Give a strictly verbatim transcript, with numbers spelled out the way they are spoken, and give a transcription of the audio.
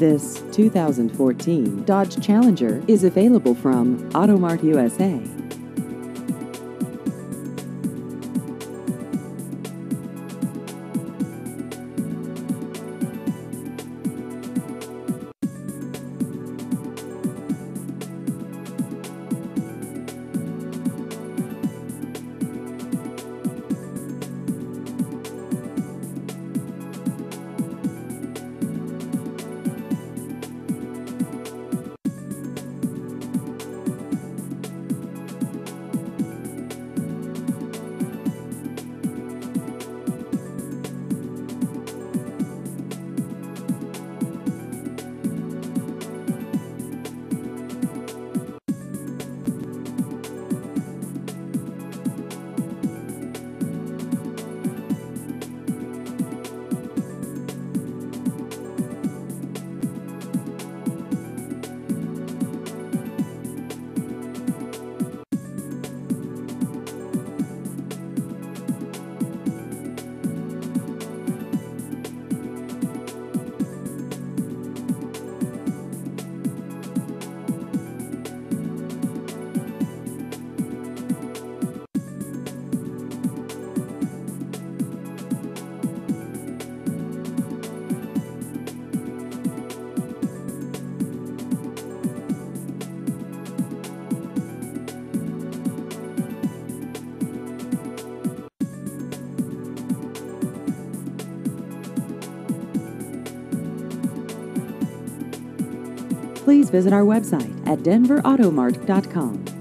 This two thousand fourteen Dodge Challenger is available from Automart U S A. Please visit our website at denver automart dot com.